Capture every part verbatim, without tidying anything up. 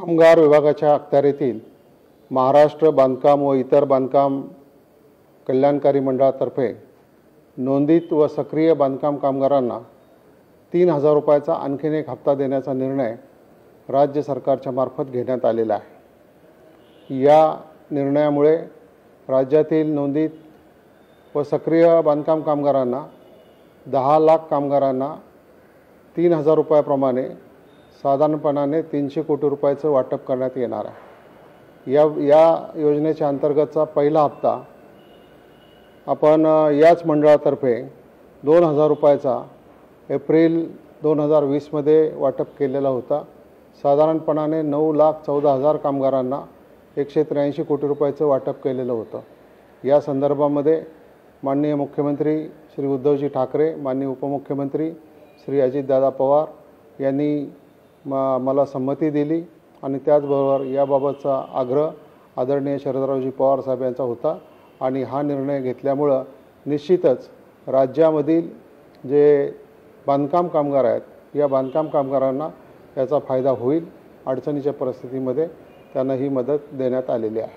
कामगार विभागाच्या अखत्यारीतील महाराष्ट्र बांधकाम व इतर बांधकाम कल्याणकारी मंडळातर्फे नोंदित व सक्रिय बांधकाम कामगारांना तीन हजार रुपयाचा आणखीन एक हप्ता देण्याचा निर्णय राज्य सरकारच्या मार्फत घेण्यात आलेला आहे। या निर्णयामुळे राज्यातील नोंदित व सक्रिय बांधकाम कामगारांना दहा लाख कामगारांना तीन हजार रुपयाप्रमाणे साधारणपणाने तीनशे कोटी रुपयाचं वाटप करण्यात येणार आहे। या या योजनेच्या अंतर्गतचा पहिला हप्ता आपण याच मंडळातर्फे दोन हजार रुपयाचा एप्रिल दोन हजार वीसमध्ये वाटप केलेला होता। साधारणपणाने नऊ लाख चौदा हजार कामगारांना एकशे त्र्याऐंशी कोटी रुपयाचं वाटप केलेलं होतं। या संदर्भामध्ये माननीय मुख्यमंत्री श्री उद्धवजी ठाकरे, माननीय उपमुख्यमंत्री श्री अजितदादा पवार यांनी मला संमती दिली आणि त्याचबरोबर याबाबतचा आग्रह आदरणीय शरदरावजी पवार साहेब यांचा होता आणि हा निर्णय घेतल्यामुळं निश्चितच राज्यामधील जे बांधकाम कामगार आहेत या बांधकाम कामगारांना याचा फायदा होईल। अडचणीच्या परिस्थितीमध्ये त्यांना ही मदत देण्यात आलेली आहे।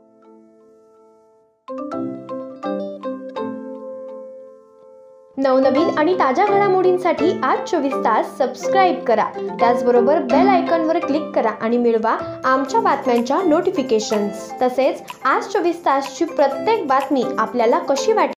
नवनवीन आणि ताज्या घडामोडींसाठी आज चोवीस तास सबस्क्राईब करा। त्याचबरोबर बेल आयकॉनवर क्लिक करा आणि मिळवा आमच्या बातम्यांच्या नोटिफिकेशन्स। तसेच आज चोवीस तासची प्रत्येक बातमी आपल्याला कशी वाटली